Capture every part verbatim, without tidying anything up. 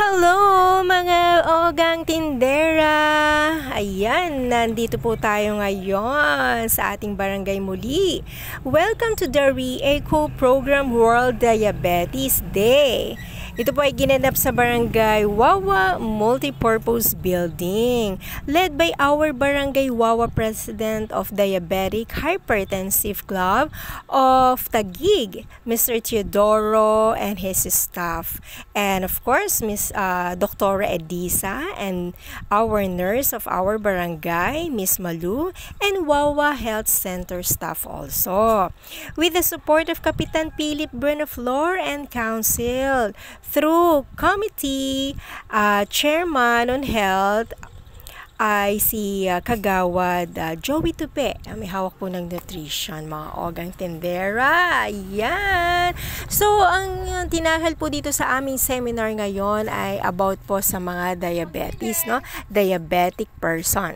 Hello mga ogang tindera! Ayan, nandito po tayo ngayon sa ating barangay muli. Welcome to the REACO Program World Diabetes Day. Ito po ay ginanap sa barangay Wawa Multipurpose Building, led by our barangay Wawa President of Diabetic Hypertensive Club of Taguig, Mister Teodoro and his staff. And of course, Miss uh, Doctor Edisa and our nurse of our barangay, Miss Malu, and Wawa Health Center staff also. With the support of Kapitan Philip Buenaflor and Council, through Committee uh, Chairman on Health ay si uh, Kagawad uh, Joey Tupe. Uh, may hawak po ng nutrition, mga ogang tendera. Ayan. So, ang uh, tinahal po dito sa aming seminar ngayon ay about po sa mga diabetes, no? Diabetic person.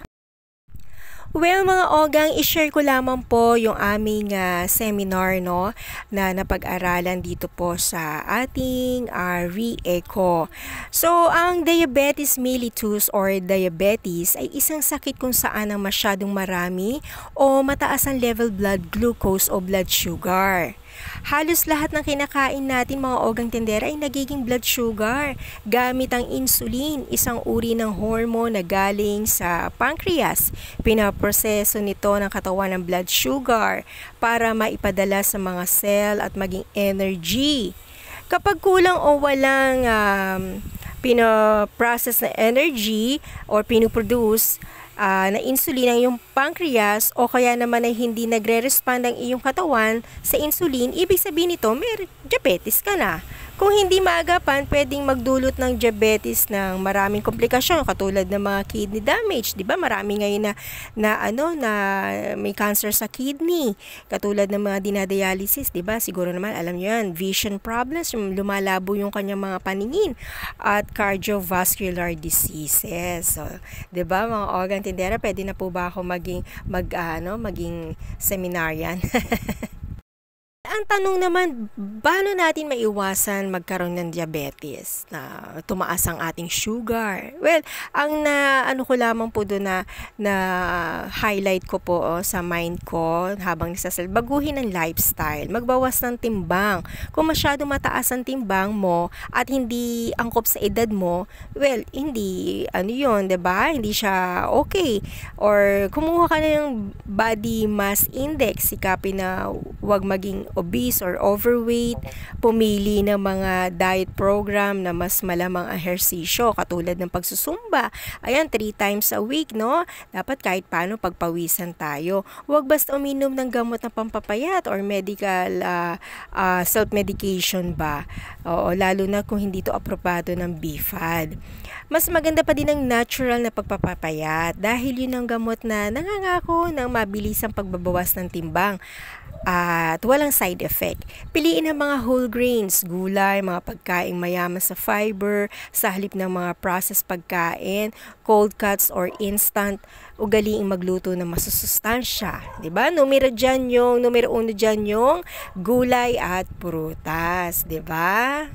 Well, mga ogang, i-share ko lamang po yung aming uh, seminar, no, na napag-aralan dito po sa ating uh, REACO. So, ang diabetes mellitus or diabetes ay isang sakit kung saan ang masyadong marami o mataas ang level blood glucose o blood sugar. Halos lahat ng kinakain natin, mga ogang tendera, ay nagiging blood sugar gamit ang insulin, isang uri ng hormone na galing sa pancreas. Pinaproseso nito ng katawan ng blood sugar para maipadala sa mga cell at maging energy. Kapag kulang o walang um, pinaprocess na energy or pinuproduce Uh, na insulin ang iyong pancreas o kaya naman ay hindi nagre-respond ang iyong katawan sa insulin, ibig sabihin nito may diabetes ka na. Kung hindi maagapan, pwedeng magdulot ng diabetes ng maraming komplikasyon katulad ng mga kidney damage, 'di ba? Marami ngayon na na ano na may cancer sa kidney, katulad ng mga dinadialysis, 'di ba? Siguro naman alam niyo 'yan, vision problems, yung lumalabo yung kanyang mga paningin at cardiovascular diseases. So, 'di ba, mga organ tindera, pwede na po ba ako maging mag uh, ano, maging seminarian? Ang tanong naman, paano natin maiwasan magkaroon ng diabetes na tumaas ang ating sugar? Well, ang na ano ko lamang po doon na, na highlight ko po oh, sa mind ko habang nasasal, baguhin ang lifestyle, magbawas ng timbang. Kung masyado mataas ang timbang mo at hindi angkop sa edad mo, well, hindi ano yun, 'di ba? Hindi siya okay. Or kumuha ka na ng body mass index, sikapin na huwag maging obese or overweight, pumili ng mga diet program na mas malamang ehersisyo katulad ng pagsusumba. Ayan, three times a week, no? Dapat kahit paano pagpawisan tayo. Huwag basta uminom ng gamot na pampapayat or medical uh, uh, self-medication ba. Oo, lalo na kung hindi to aprobado ng B F A D. Mas maganda pa din ang natural na pagpapapayat dahil yun ang gamot na nangangako ng mabilisang pagbabawas ng timbang at walang side effect. Piliin ang mga whole grains, gulay, mga pagkain mayaman sa fiber, sa halip ng mga processed pagkain, cold cuts or instant, ugaliing magluto ng masusustansya. Diba? Numero dyan yung, numero uno dyan yung gulay at prutas. Diba?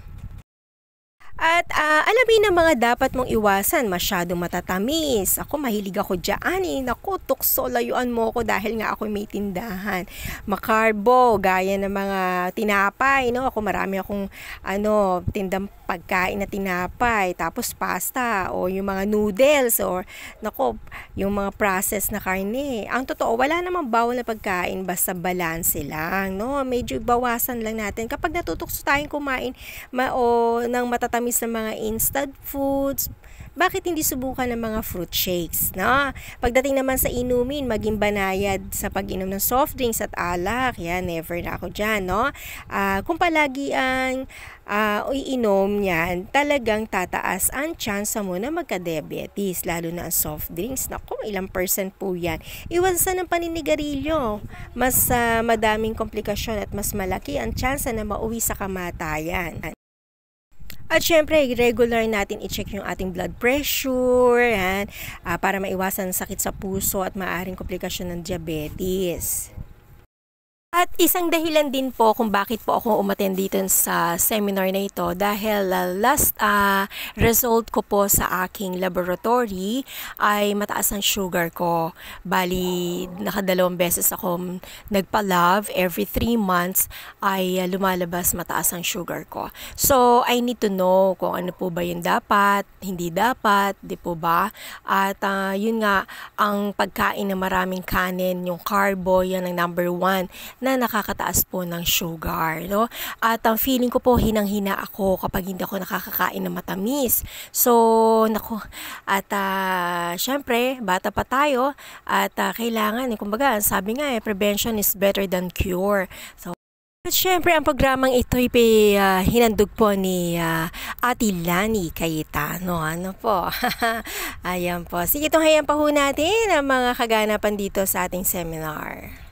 At uh, alamin ang mga dapat mong iwasan, masyadong matatamis. Ako, mahilig ako dyan eh. Naku, tukso, layuan mo ko dahil nga ako may tindahan. Makarbo, gaya ng mga tinapay, no? Ako marami akong ano, tindang pagkain na tinapay, tapos pasta, o yung mga noodles, or naku, yung mga processed na karne. Ang totoo, wala namang bawal na pagkain, basta balanse lang, no? Medyo bawasan lang natin. Kapag natutukso tayong kumain ma o ng matatamis ng mga instant foods, bakit hindi subukan ng mga fruit shakes, no? Pagdating naman sa inumin, maging banayad sa pag-inom ng soft drinks at alak. Yan, never na ako dyan, no? Uh, kung palagi ang uh, iinom yan, talagang tataas ang chance mo na magka-diabetes, lalo na ang soft drinks. Naku, ilang percent po yan. Iwasan ng paninigarilyo. Mas uh, madaming komplikasyon at mas malaki ang chance na mauwi sa kamatayan. At syempre, regular natin i-check yung ating blood pressure yan, uh, para maiwasan sakit sa puso at maaaring komplikasyon ng diabetes. At isang dahilan din po kung bakit po ako umattend dito sa seminar na ito dahil uh, last uh, result ko po sa aking laboratory ay mataas ang sugar ko. Bali, nakadalawang beses ako nagpa-love, every three months ay uh, lumalabas mataas ang sugar ko. So, I need to know kung ano po ba yung dapat, hindi dapat, di po ba? At uh, yun nga, ang pagkain na maraming kanin, yung carbo, yan ang number one na nakakataas po ng sugar, no? At ang feeling ko po hinang-hina ako kapag hindi ako nakakakain ng matamis. So, nako, at uh, syempre, bata pa tayo at uh, kailangan, eh, kumbaga, sabi nga eh, prevention is better than cure. So, at syempre, ang programang ito'y uh, hinandog po ni uh, Ate Lani Cayetano. Ano po? Ayan po. Sige, itong hayaan pa ho natin ang mga kaganapan dito sa ating seminar.